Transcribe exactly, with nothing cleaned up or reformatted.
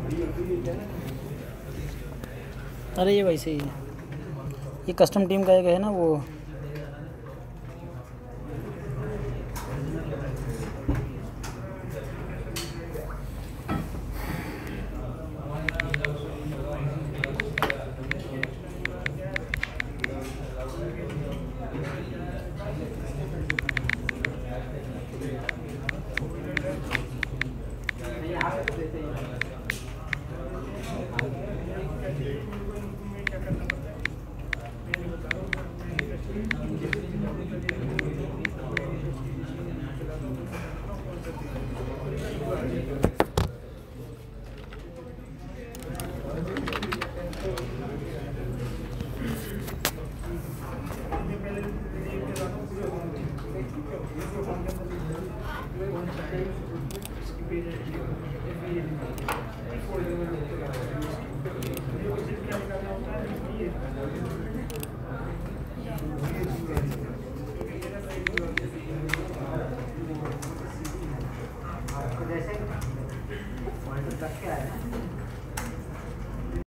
अरे ये वैसे ही है, ये कस्टम टीम का एक है ना वो। जैसे